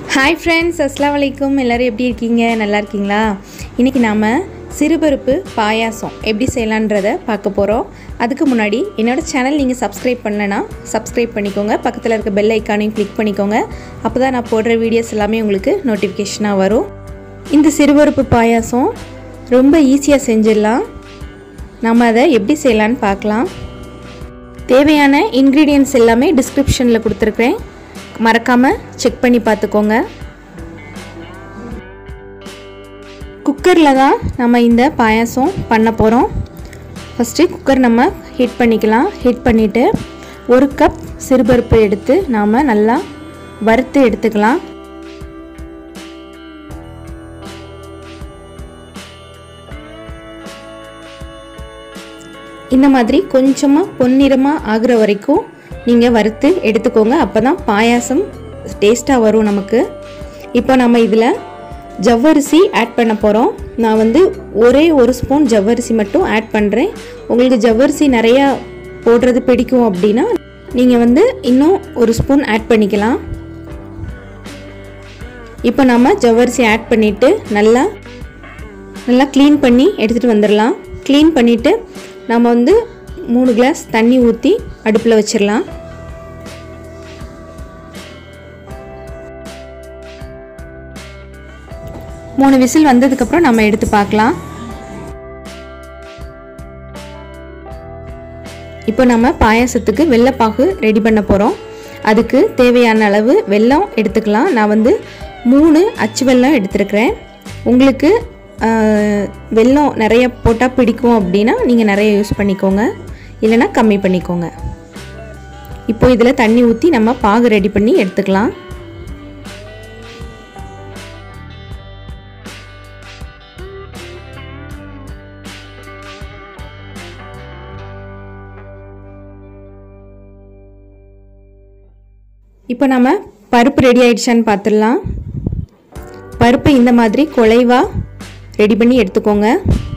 Hi friends, Assalamu alaikum. எல்லாரும் எப்படி இருக்கீங்க? நல்லா இருக்கீங்களா? இன்னைக்கு நாம சிறுபருப்பு பாயாசம் எப்படி செய்யலாம்ன்றதை பார்க்க போறோம். அதுக்கு முன்னாடி என்னோட சேனல் நீங்க Subscribe பண்ணலனா Subscribe பண்ணிக்கோங்க. பக்கத்துல இருக்க பெல் ஐகானையும் கிளிக் பண்ணிக்கோங்க. அப்பதான் நான் போடுற வீடியோஸ் எல்லாமே உங்களுக்கு நோட்டிஃபிகேஷனா வரும். இந்த சிறுபருப்பு பாயாசம் ரொம்ப ஈஸியா செஞ்சிடலாம். நாம அதை எப்படி செய்யலாம்னு பார்க்கலாம். தேவையான ingredients எல்லாமே descriptionல கொடுத்திருக்கேன். மறக்காம செக் பண்ணி பார்த்துக்கோங்க. குக்கர்ல தான் நம்ம இந்த பாயாசம் பண்ண போறோம். ஃபர்ஸ்ட் குக்கர் நம்ம ஹீட் பண்ணிக்கலாம். ஹீட் பண்ணிட்டு 1 கப் சிறுபருப்பு எடுத்து நாம நல்லா வறுத்து எடுத்துக்கலாம். இந்த மாதிரி கொஞ்சமா பொன்னிறமா ஆகுற வரைக்கும் நீங்க வறுத்து எடுத்துக்கோங்க. அப்பதான் பாயாசம் டேஸ்டா வரும் நமக்கு. இப்போ நம்ம இதுல ஜவ்வரிசி ஆட் பண்ண போறோம். நான் வந்து ஒரே ஒரு ஸ்பூன் ஜவ்வரிசி மட்டும் ஆட் பண்றேன். உங்களுக்கு ஜவ்வரிசி நிறைய போடுறது பிடிக்கும் அப்படினா நீங்க வந்து இன்னும் ஒரு ஸ்பூன் ஆட் பண்ணிக்கலாம். இப்போ நாம ஜவ்வரிசி ஆட் பண்ணிட்டு நல்லா க்ளீன் பண்ணி எடுத்துட்டு வந்துடலாம். க்ளீன் பண்ணிட்டு நாம வந்து 3 கிளாஸ் தண்ணி ஊத்தி அடுப்புல வச்சிரலாம். மூணு விசில் வந்ததுக்கு அப்புறம் நம்ம எடுத்து பார்க்கலாம். இப்போ நம்ம பாயாசத்துக்கு வெல்லப்பாகு ரெடி பண்ண போறோம். அதுக்கு தேவையான அளவு வெல்லம் எடுத்துக்கலாம். நான் வந்து 3 அச்சு வெல்லம் எடுத்துக்கிறேன். உங்களுக்கு வெல்லம் நிறைய போட்டா பிடிக்கும் அப்படினா நீங்க நிறைய யூஸ் பண்ணிக்கோங்க. இல்லனா கம்மி பண்ணிக்கோங்க. இப்போ இதுல தண்ணி ஊத்தி நம்ம பாகு ரெடி பண்ணி எடுத்துக்கலாம். இப்போ நம்ம பருப்பு ரெடி ஆயிடுச்சான்னு பார்த்துடலாம். பருப்பு இந்த மாதிரி குழைவா ரெடி பண்ணி எடுத்துக்கோங்க.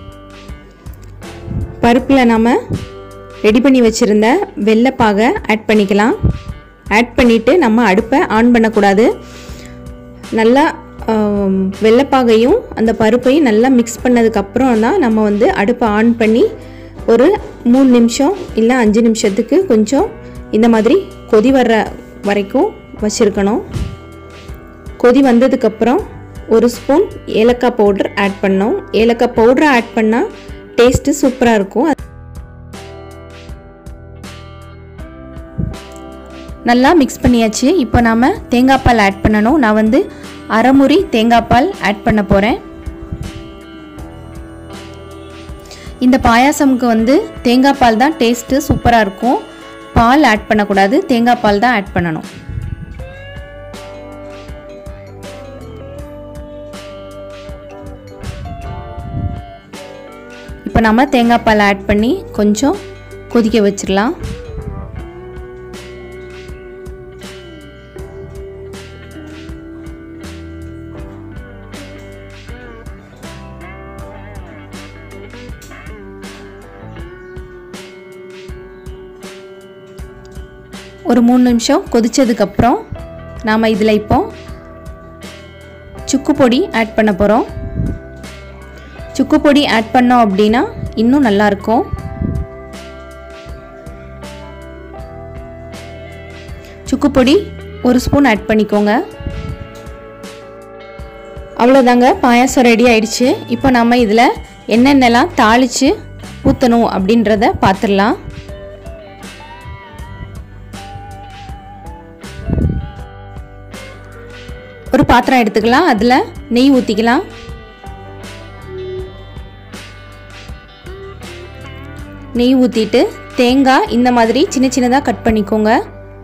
பருப்புல நாம ரெடி பண்ணி வச்சிருந்த வெல்லப்பாகை ஆட் பண்ணிக்கலாம். ஆட் பண்ணிட்டு நம்ம அடுப்பை ஆன் பண்ணக்கூடாது. நல்லா வெல்லப்பாகையும் அந்த பருப்பையும் நல்லா மிக்ஸ் பண்ணதுக்கு அப்புறம் தான் நம்ம வந்து அடுப்பை ஆன் பண்ணி ஒரு 3 நிமிஷம் இல்லை 5 நிமிஷத்துக்கு கொஞ்சம் இந்த மாதிரி கொதி வர்ற வரைக்கும் வச்சிருக்கணும். கொதி வந்ததுக்கு அப்புறம் 1 ஸ்பூன் ஏலக்காய் பவுடர் ஆட் பண்ணோம். ஏலக்காய் பவுடரை ஆட் பண்ணா டேஸ்ட் சூப்பரா இருக்கும். நல்லா மிக்ஸ் பண்ணியாச்சு. இப்போ நாம தேங்காய் பால் ஆட் பண்ணணும். நான் வந்து அரைமுறி தேங்காய் பால் ஆட் பண்ண போறேன். இந்த பாயாசம்க்கு வந்து தேங்காய் பால் தான் டேஸ்ட் சூப்பரா இருக்கும். பால் ஆட் பண்ணக்கூடாது. தேங்காய் பால் தான் ஆட் பண்ணணும். இப்போ நம்ம தேங்காய் பால் ஆட் பண்ணி கொஞ்சம் கொதிக்க வச்சிடலாம். ஒரு 3 நிமிஷம் கொதிச்சதுக்கு அப்புறம் நாம இதுல இப்போ சுக்கு பொடி ஆட் பண்ண போறோம். சுக்கு பொடி ஆட் பண்ணோம் அப்படினா இன்னும் நல்லா இருக்கும். சுக்கு பொடி 1 ஸ்பூன் ஆட் பண்ணிக்கோங்க. அவ்வளவுதாங்க, பாயாசம் ரெடி ஆயிடுச்சு. இப்போ நாம இதுல என்னென்னலாம் தாளிச்சு ஊத்தணும் அப்படின்றத பார்த்துடலாம். ஒரு பாத்திரம் எடுத்துக்கலாம். அதுல நெய் ஊத்திக்கலாம். நெய் ஊத்திட்டு தேங்காய் இந்த மாதிரி சின்ன சின்னதா கட் பண்ணிக்கோங்க.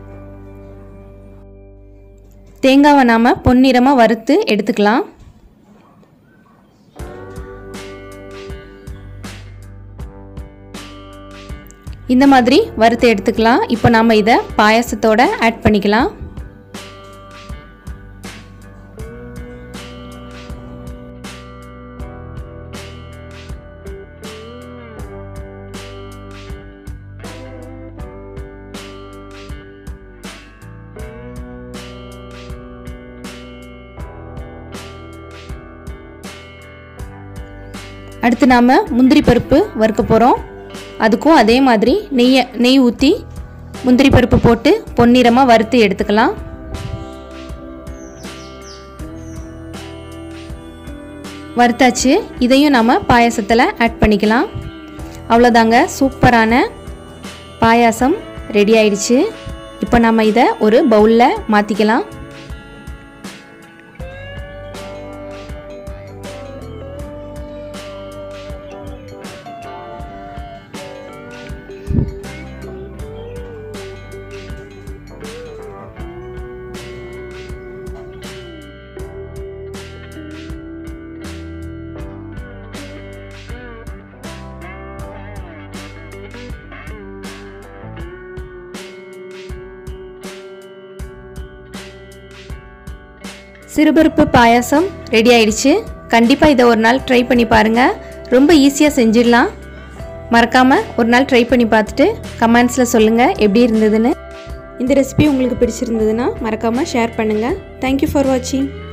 தேங்காவை நாம பொன்னிறமா வறுத்து எடுத்துக்கலாம். இந்த மாதிரி வறுத்து எடுத்துக்கலாம். இப்போ நாம இத பாயாசத்தோட ஆட் பண்ணிக்கலாம். அடுத்து நாம் முந்திரி பருப்பு வறுக்க போகிறோம். அதுக்கும் அதே மாதிரி நெய் ஊற்றி முந்திரி பருப்பு போட்டு பொன்னிறமாக வறுத்து எடுத்துக்கலாம். வறுத்தாச்சு. இதையும் நாம் பாயாசத்தில் ஆட் பண்ணிக்கலாம். அவ்வளோதாங்க, சூப்பரான பாயாசம் ரெடி ஆயிடுச்சு. இப்போ நம்ம இதை ஒரு பவுலில் மாற்றிக்கலாம். சிறுபருப்பு பாயாசம் ரெடி ஆயிடுச்சு. கண்டிப்பாக இதை ஒரு நாள் ட்ரை பண்ணி பாருங்கள். ரொம்ப ஈஸியாக செஞ்சிடலாம். மறக்காமல் ஒரு நாள் ட்ரை பண்ணி பார்த்துட்டு கமெண்ட்ஸில் சொல்லுங்கள் எப்படி இருந்ததுன்னு. இந்த ரெசிபி உங்களுக்கு பிடிச்சிருந்ததுன்னா மறக்காமல் ஷேர் பண்ணுங்கள். தேங்க்யூ ஃபார் வாட்சிங்.